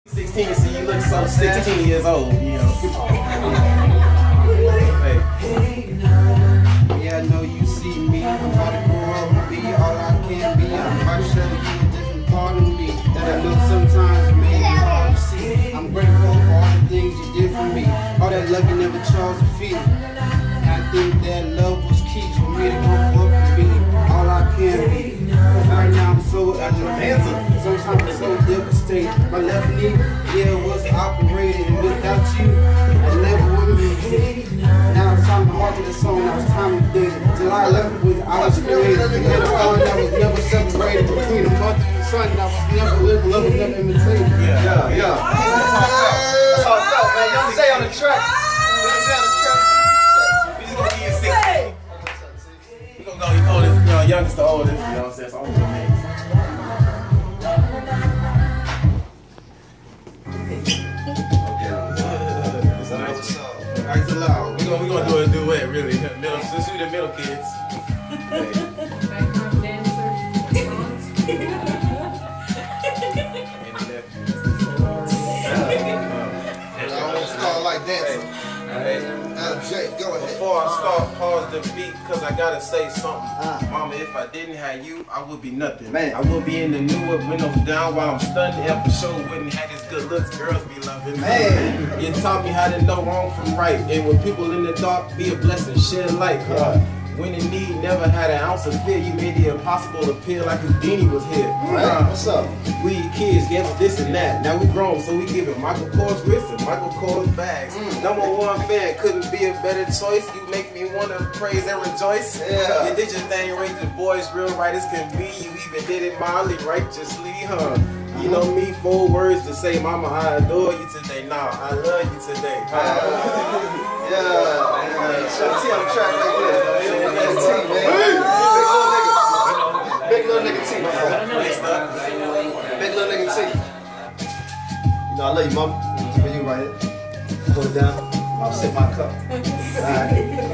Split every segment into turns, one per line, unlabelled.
16, so you look so 16 years old, you know. Hey.
Yeah, I know you see me. I'm about to grow up and be all I can be. I'm about to show you a different part of me that I know sometimes may be hard to see. I'm grateful for all the things you did for me. All that love you never chose to feel. I think that love was key for me to grow up and be all I can be. Right now I'm so aggravated. Sometimes I'm so devastated. My left knee, yeah, was operated, and without you, I never would be. Now it's time to heart to the song. Now it's time to date. July 11th was I was created. And the song that was never separated between the mother and the son. That was never lived, love was never imitated.
Yeah.
That's all I felt, man. Young Zay on the track.
We just gonna give you 16. We gonna go, oldest, youngest to oldest, you know what I'm saying? So I'm gonna make We're gonna do a duet, really. Since we the middle kids.
Background dancer.
I don't start like dancing. Jay, go ahead.
Before I start, pause the beat, cause I gotta say something. Mama, if I didn't have you, I would be nothing.
Man.
I would be in the new windows down while I'm stunting. If for sure wouldn't have this good looks, girls be loving.
Man.
You taught me how to know wrong from right. And when people in the dark, be a blessing, shed light. When in need, never had an ounce of fear. You made the impossible appear like Houdini was here.
What's up?
We kids gave us this and that. Now we grown, so we give it Michael Kors wrists and Michael Kors bags. #1 fan, couldn't be a better choice. You make me want to praise and rejoice.
Yeah.
You did your thing, raised the boys real right as can be. You even did it mildly righteously, huh? You know me, 4 words to say, Mama, I adore you today. Nah, I love you today.
Show T on the track right there. Big little nigga T, my friend. Big little nigga T. You know, I love you, mama. It's for you right here. Hold it down. I'll sip my cup. Alright.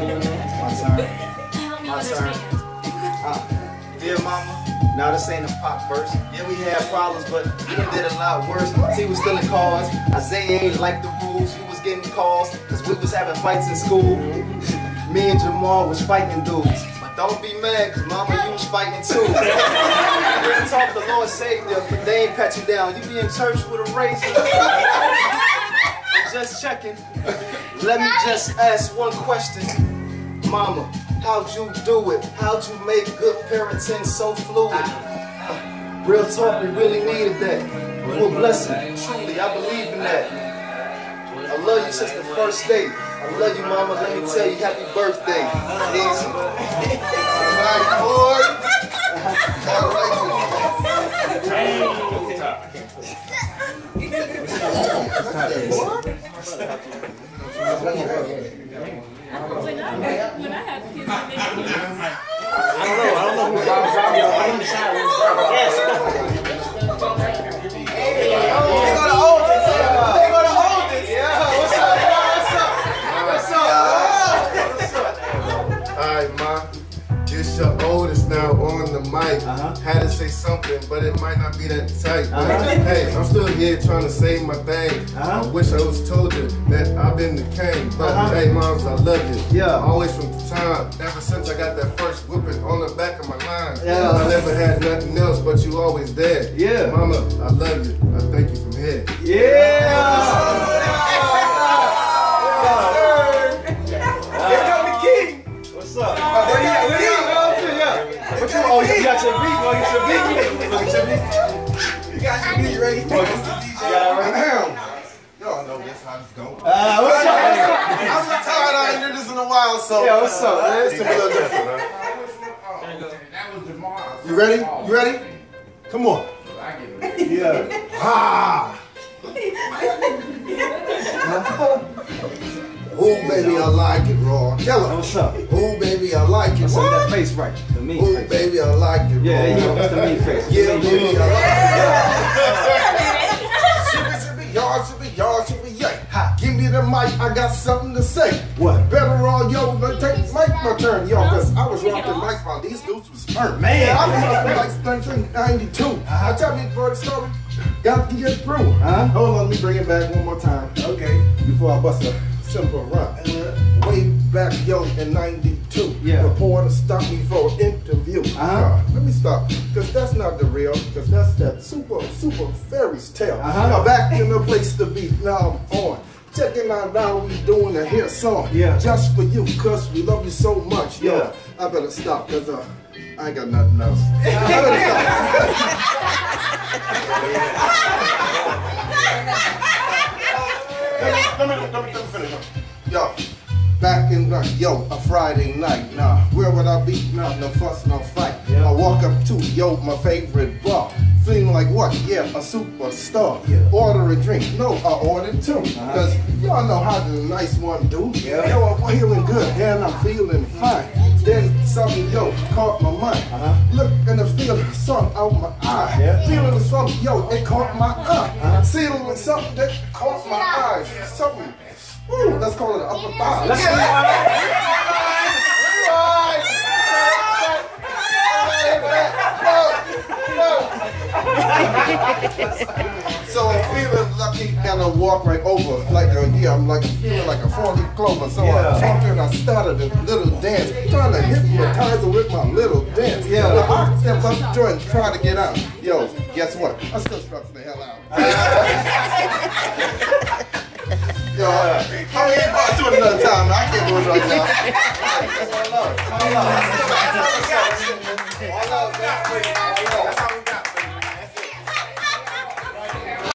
My turn. Dear mama, now this ain't a pop verse. Yeah, we had problems, but we done did a lot worse. T was stealing cars. Isaiah ain't like the rules. He was getting calls, cause we was having fights in school. Me and Jamal was fighting dudes. But don't be mad, cause mama, you was fighting too. You didn't talk the Lord saved you, but they ain't pat you down. You be in church with a razor. I'm just checking. Let me just ask one question. Mama, how'd you do it? How'd you make good parenting so fluid? Real talk, we really needed that. You a blessing, truly, I believe in that. I love you since the first day. I love you, mama. Let me tell you, happy birthday. Easy. Alright, boy.
When I have kids,
I don't know who Bob Zombie or I'm the shy was. Yes. They go to oldest. Yeah. What's up?
Alright, ma. This your oldest now on the mic. Had to say something, but it might not be that tight. Hey, I'm still here trying to say my thing. I wish I was told you that I've been the king. But hey, moms, I love you.
Yeah.
Always from the time, ever since I got that first whipping on the back of my line.
Yeah.
I never had nothing else, but you always there.
Yeah.
Mama, I love you. I thank you from here.
What's up? You got your beat.
You got your beat ready.
Y'all know this how it's going.
What's up?
I'm retired. I ain't did this in a while, so.
Yeah, what's up, man? It's a little different, You ready? You ready? Come on. Yeah.
Ooh, baby, I like it raw. Tell her.
What's up?
Ooh, baby, I like it raw.
That face right. The mean
Ooh,
face.
baby, I like it raw.
Yeah, that's the mean face.
Yeah, baby, I like it raw. Shippy, yay. Give me the mic, I got something to say.
What?
Better all yo, but take my turn, yo, cause I was rocking mics while these dudes was burnt.
Man.
I was rocking mics 1992. I tell me for the story. got to get through. Hold on, let me bring it back one more time.
Okay.
Before I bust a simple rhyme. Way back, yo, in 92.
Yeah.
Reporter stopped me for an interview. Let me stop, because that's not the real, because that's that super fairy's tale. Now back in the place to be, now I'm on. Checking out now we doing a hit song.
Yeah.
Just for you, because we love you so much. Yo,
Yeah.
I better stop, because I ain't got nothing else. I better stop. Let me finish. Yo, back in a Friday night. Now, where would I be? Now, no fuss, no fight.
Yeah.
I walk up to, my favorite bar. Feeling like what? Yeah, a superstar.
Yeah.
Order a drink. No, I ordered two. Because y'all know how the nice one do.
Yeah.
Yo, I'm feeling good and I'm feeling fine. Then something, caught my mind. Look and I feeling something out my eye.
Yeah.
Feeling something, it caught my eye. Feeling something that caught my eyes. Something. Ooh, let's call it an upper thigh.
Let's
So I'm feeling lucky and I walk right over like I'm feeling like a 40 clover. So I talked and I started a little dance, trying to hypnotize her with my little dance.
Yeah.
Well, I stepped up to her and tried to get out. Yo, guess what? I still struck the hell out. Yo, I ain't about to do it another time. I can't do it right now. All love.